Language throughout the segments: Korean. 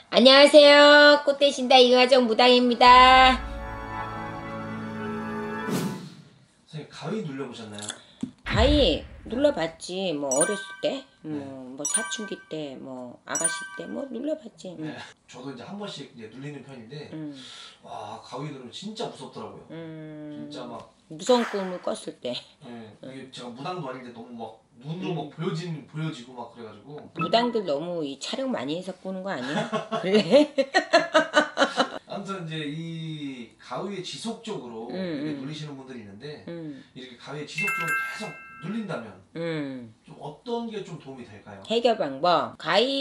안녕하세요. 꽃대신다 이가정 무당입니다. 선생님 가위 눌려보셨나요? 가위 눌러봤지. 뭐 어렸을 때, 뭐 사춘기 때, 뭐 아가씨 때, 뭐 눌러봤지. 네. 저도 이제 한 번씩 이제 눌리는 편인데, 와 가위 누르면 진짜 무섭더라고요. 진짜 막 무서운 꿈을 꿨을 때. 네, 이게 제가 무당도 아닌데 너무 막 눈으로 막 보여지고 막 그래가지고. 무당들 너무 이 촬영 많이 해서 꾸는 거 아니야? 그래? 아무튼 이제 이 가위에 지속적으로 이렇게 눌리시는 분들이 있는데, 이렇게 가위에 지속적으로 계속 눌린다면 좀 어떤 게 좀 도움이 될까요? 해결 방법.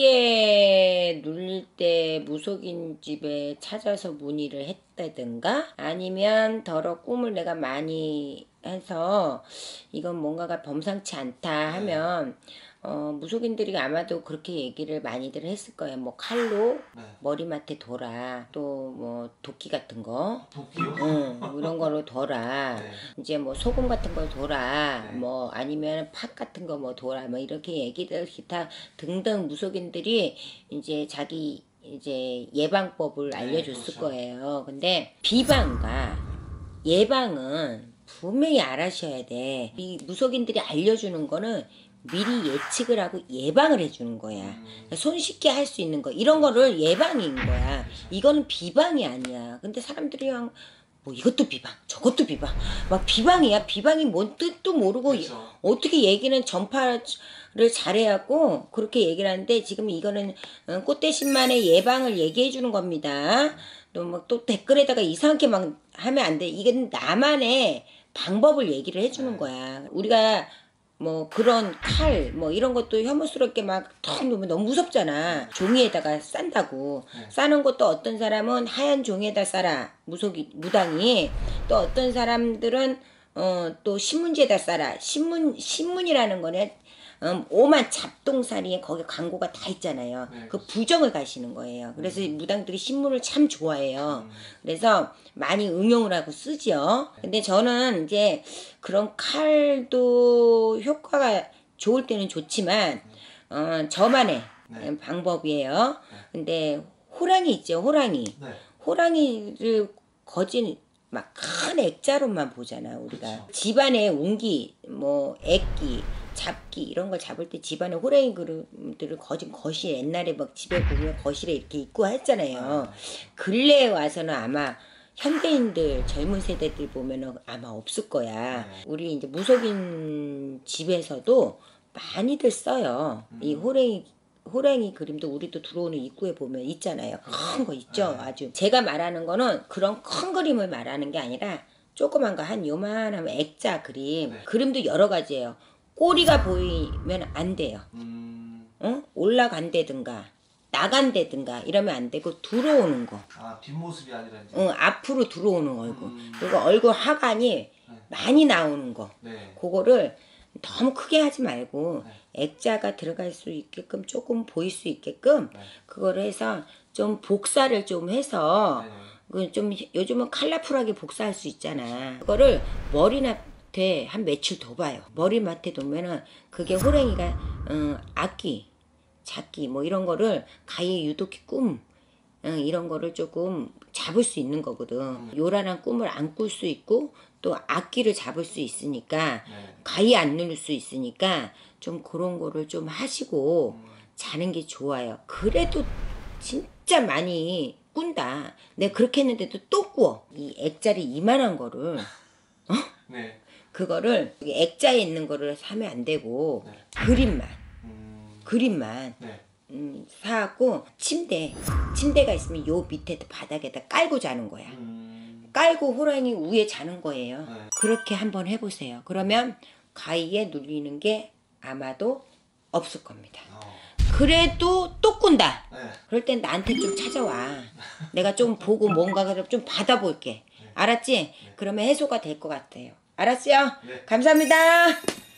가위에 눌릴 때 무속인 집에 찾아서 문의를 했다든가, 아니면 더러 꿈을 내가 많이 해서 이건 뭔가가 범상치 않다 하면 무속인들이 아마도 그렇게 얘기를 많이들 했을 거예요. 뭐 칼로 머리맡에 돌아, 또 뭐 도끼 같은 거, 도끼요? 이런 거로 돌아, 이제 뭐 소금 같은 걸 돌아, 뭐 아니면 팥 같은 거 뭐 돌아, 뭐 이렇게 얘기들 기타 등등 무속인들이 이제 자기 이제 예방법을 알려줬을 그렇죠. 거예요. 근데 비방과 예방은 분명히 알아셔야 돼. 이 무속인들이 알려주는 거는 미리 예측을 하고 예방을 해주는 거야. 손쉽게 할 수 있는 거, 이런 거를 예방인 거야. 이거는 비방이 아니야. 근데 사람들이 그냥 뭐 이것도 비방, 저것도 비방, 막 비방이야. 비방이 뭔 뜻도 모르고 그렇죠. 어떻게 얘기는 전파를 잘해갖고 그렇게 얘기를 하는데, 지금 이거는 꽃대신만의 예방을 얘기해 주는 겁니다. 또 댓글에다가 이상하게 막 하면 안 돼. 이게 나만의 방법을 얘기를 해주는 거야. 우리가 뭐 그런 칼 뭐 이런 것도 혐오스럽게 막 턱 놓으면 너무 무섭잖아. 종이에다가 싼다고. 싸는 것도 어떤 사람은 하얀 종이에다 싸라, 무당이. 또 어떤 사람들은 또 신문지에다 싸라. 신문이라는 거는 오만 잡동사리에 거기 광고가 다 있잖아요. 그 부정을 가시는 거예요. 그래서 무당들이 신문을 참 좋아해요. 그래서 많이 응용을 하고 쓰죠. 근데 저는 이제 그런 칼도 효과가 좋을 때는 좋지만 저만의 방법이에요. 근데 호랑이 있죠, 호랑이. 호랑이를 거진 막 큰 액자로만 보잖아, 우리가. 그렇죠. 집안의 운기, 뭐 액기, 잡기 이런 걸 잡을 때 집안에 호랑이 그림들을 거실 옛날에 막 집에 보면 거실에 이렇게 있고 했잖아요. 근래에 와서는 아마 현대인들 젊은 세대들 보면은 아마 없을 거야. 우리 이제 무속인 집에서도 많이들 써요. 이 호랑이 그림도 우리도 들어오는 입구에 보면 있잖아요. 큰 거 있죠. 아주. 제가 말하는 거는 그런 큰 그림을 말하는 게 아니라 조그만 거 한 요만한 액자 그림. 그림도 여러 가지예요. 꼬리가 보이면 안 돼요. 올라간다든가 나간다든가 이러면 안 되고, 들어오는 거. 아 뒷모습이 아니라 이제. 앞으로 들어오는 얼굴. 그리고 얼굴 하관이 많이 나오는 거. 그거를 너무 크게 하지 말고 액자가 들어갈 수 있게끔 조금 보일 수 있게끔 그거를 해서 좀 복사를 좀 해서 좀 요즘은 컬러풀하게 복사할 수 있잖아. 그거를 머리맡에 한 며칠 둬봐요. 머리맡에 두면은 그게 호랑이가 악기, 잡기 뭐 이런 거를 가히 유독히 꿈 이런 거를 조금 잡을 수 있는 거거든. 요란한 꿈을 안 꿀 수 있고 또 악기를 잡을 수 있으니까 가히 안 누를 수 있으니까 좀 그런 거를 좀 하시고 자는 게 좋아요. 그래도 진짜 많이 꾼다. 내가 그렇게 했는데도 또 꾸어. 이 액자리 이만한 거를 그거를 액자에 있는 거를 사면 안 되고 그림만 사갖고 침대가 있으면 요 밑에 바닥에다 깔고 자는 거야. 깔고 호랑이 위에 자는 거예요. 그렇게 한번 해보세요. 그러면 가위에 눌리는 게 아마도 없을 겁니다. 그래도 또 꾼다. 그럴 땐 나한테 좀 찾아와. 내가 좀 보고 뭔가를 좀 받아볼게. 알았지? 그러면 해소가 될 것 같아요. 알았어요? 감사합니다.